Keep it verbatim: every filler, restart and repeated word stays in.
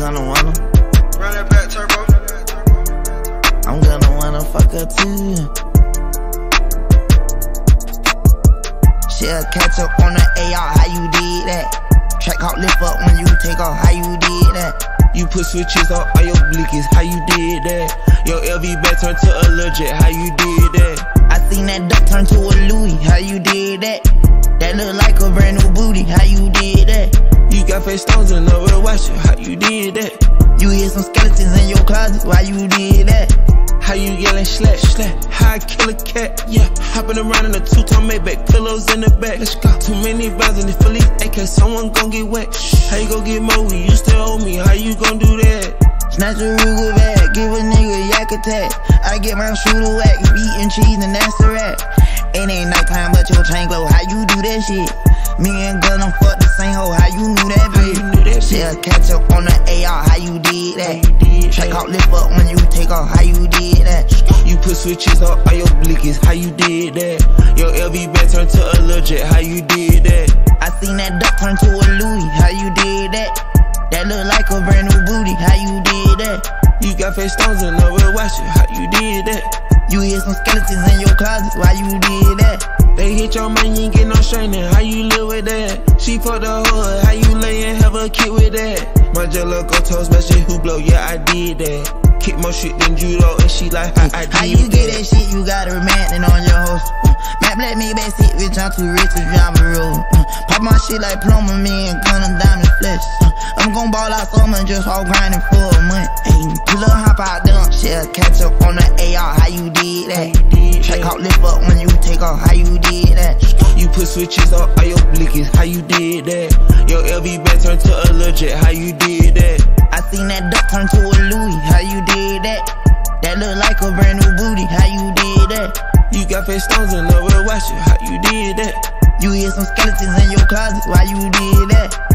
gonna wanna run that back turbo. I'm gonna wanna fuck her too. She'll catch up on the A R, how you did that? Track out lift up when you take off, how you did that? You put switches on all your blickies, how you did that? Your L V bag turned to a legit, how you did that? I seen that duck turn to a Louis, how you did that? That look like a brand new booty, how you did that? You got face stones and nowhere to wash it, how you did that? You hear some skeletons in your closet, why you did that? How you yelling slap, slap, how I kill a cat, yeah. Hopping around in a two-tone Maybach, pillows in the back, let's go. Too many rounds in the Philly A K, someone gon' get wet. How you gon' get more, you still owe me, how you gon' do that? Snatch a Ruger bag, give a nigga yak attack. I get my shooter whack, eating cheese and that's the rap. It ain't nighttime but your chain glow, how you do that shit? Me and Gunna fuck the same hoe, how you knew that bitch? She'll catch up on the A R, how you did that? Check out lift up when you take off, how you did that? You put switches on all your blickies, how you did that? Your L V bag turned to a legit, how you did that? I seen that duck turn to a Louis, how you did that? That look like a brand new booty, how you did that? You got face stones and nowhere to wash it, how you did that? You hear some skeletons in your closet, why you did that? They hit your man, you ain't get no straining, how you live with that? She fucked the hood, how you lay and have a kid with that? My jello go toast, my shit who blow, yeah I did that. Kick more shit than judo and she like how I did How you get that shit, you got a man on your host. Matt Black me back sit, bitch, I'm too rich to drive my road. Pop my shit like plumber, me and Gunna diamond flesh. I'm gon' ball out summer, just all grinding for a month. Ayy, pull up, hop out, dump. She'll catch up on the A R, how you did that? Check out lift up when you take off, how you did that? You put switches on all your blickies, how you did that? Your L V bag turned to a legit, how you did that? I seen that duck turn to a Louis, how you did that? That look like a brand new booty, how you did that? You got face stones and nowhere to wash it, how you did that? You hear some skeletons in your closet, why you did that?